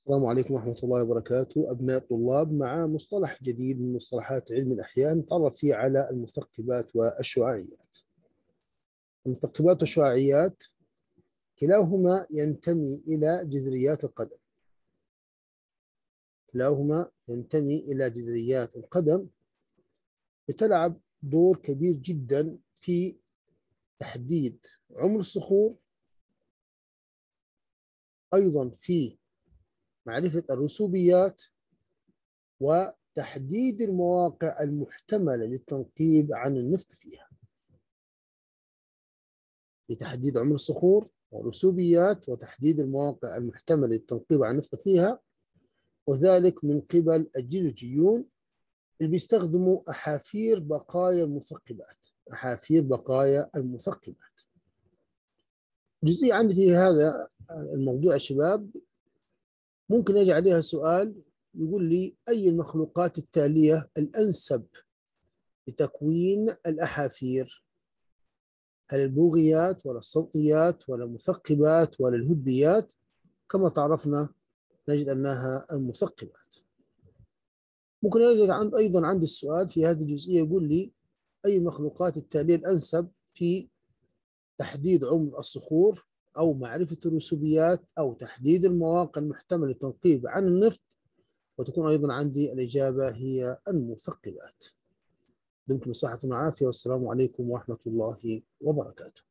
السلام عليكم ورحمة الله وبركاته. أبناء الطلاب، مع مصطلح جديد من مصطلحات علم الأحياء نتعرف فيه على المثقبات والشعاعيات. المثقبات والشعاعيات كلاهما ينتمي إلى جذريات القدم. بتلعب دور كبير جدا في تحديد عمر الصخور، أيضا في معرفة الرسوبيات وتحديد المواقع المحتملة للتنقيب عن النفط فيها. لتحديد عمر الصخور ورسوبيات وتحديد المواقع المحتملة للتنقيب عن النفط فيها، وذلك من قبل الجيولوجيون اللي بيستخدموا أحافير بقايا المثقبات. جزئية عندي في هذا الموضوع يا شباب، ممكن يجي عليها سؤال يقول لي: أي المخلوقات التالية الأنسب لتكوين الأحافير؟ هل البوغيات ولا الصوتيات ولا المثقبات ولا الهدبيات؟ كما تعرفنا نجد أنها المثقبات. ممكن أيضا عندي السؤال في هذه الجزئية يقول لي: أي المخلوقات التالية الأنسب في تحديد عمر الصخور أو معرفة الرسوبيات أو تحديد المواقع المحتملة للتنقيب عن النفط؟ وتكون أيضا عندي الإجابة هي المثقبات. دمتم بصحة وعافية، والسلام عليكم ورحمة الله وبركاته.